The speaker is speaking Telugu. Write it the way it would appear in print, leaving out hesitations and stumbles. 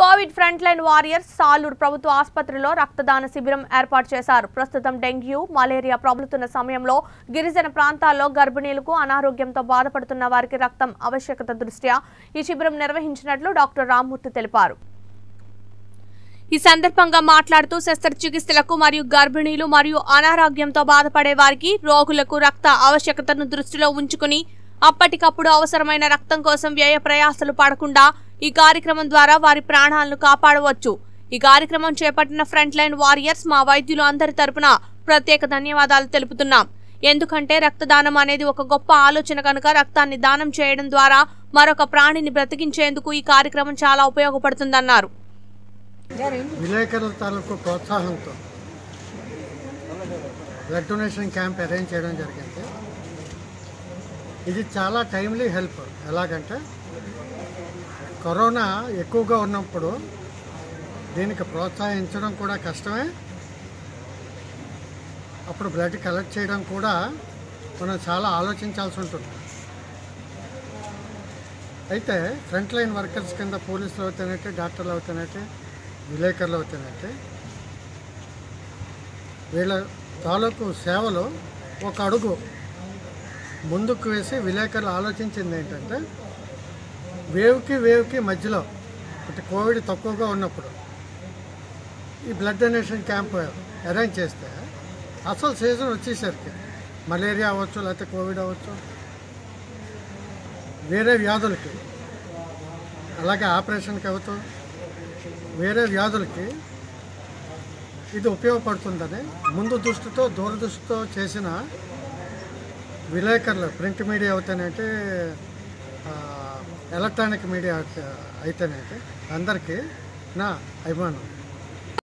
Covid front line warriors Saluru ప్రభుత్వ ఆసుపత్రిలో రక్తదాన శిబిరం ఏర్పాటు చేశారు. ప్రస్తుతం డెంగ్యూ, మలేరియా ప్రబలుతున్న సమయంలో గిరిజన ప్రాంతాల్లో గర్భిణీలకు అనారోగ్యంతో బాధపడుతున్న వారికి రక్తం ఆవశ్యకత దృష్ట్యా ఈ శిబిరం నిర్వహించినట్లు డాక్టర్ రామ్మూర్తి తెలిపారు. ఈ సందర్భంగా మాట్లాడుతూ శస్త్రచికిత్సలకు మరియు గర్భిణీలు మరియు అనారోగ్యంతో బాధపడే వారికి రోగులకు రక్త ఆవశ్యకతను దృష్టిలో ఉంచుకుని అప్పటికప్పుడు అవసరమైన రక్తం కోసం వ్యయ ప్రయాసలు పడకుండా ఈ కార్యక్రమం ద్వారా వారి ప్రాణాలను కాపాడవచ్చు. ఈ కార్యక్రమం చేపట్టిన ఫ్రంట్ లైన్ వారియర్స్ మా వైద్యులు అందరి తరపున ప్రత్యేక ధన్యవాదాలు తెలుపుతున్నాం. ఎందుకంటే రక్తదానం అనేది ఒక గొప్ప ఆలోచన కనుక రక్తాన్ని దానం చేయడం ద్వారా మరొక ప్రాణిని బ్రతికించేందుకు ఈ కార్యక్రమం చాలా ఉపయోగపడుతుందన్నారు. విలేకరుల తాలూకు ప్రోత్సాహంతో బ్లడ్ డొనేషన్ క్యాంప్ అరేంజ్ చేయడం జరిగింది. ఇది చాలా టైమ్లీ హెల్ప్. ఎలాగంటే కరోనా ఎక్కువగా ఉన్నప్పుడు దీనికి ప్రోత్సహించడం కూడా కష్టమే. అప్పుడు బ్లడ్ కలెక్ట్ చేయడం కూడా మనం చాలా ఆలోచించాల్సి ఉంటుంది. అయితే ఫ్రంట్ లైన్ వర్కర్స్ కింద పోలీసులు అవుతానంటే, డాక్టర్లు అవుతానంటే, విలేకరులు అవుతానంటే వీళ్ళ తాలూకు సేవలు ఒక అడుగు ముందుకు వేసి విలేకరులు ఆలోచించింది ఏంటంటే వేవ్కి మధ్యలో అంటే కోవిడ్ తక్కువగా ఉన్నప్పుడు ఈ బ్లడ్ డొనేషన్ క్యాంప్ అరేంజ్ చేస్తే అసలు సీజన్ వచ్చేసరికి మలేరియా అవ్వచ్చు, లేకపోతే కోవిడ్ అవ్వచ్చు, వేరే వ్యాధులకి అలాగే ఆపరేషన్కి అవుతూ వేరే వ్యాధులకి ఇది ఉపయోగపడుతుందని ముందు దృష్టితో దూరదృష్టితో చేసిన విలేకరులు, ప్రింట్ మీడియా అవుతానంటే, ఎలక్ట్రానిక్ మీడియా అయితేనంటే అందరికీ నా అభిమానం.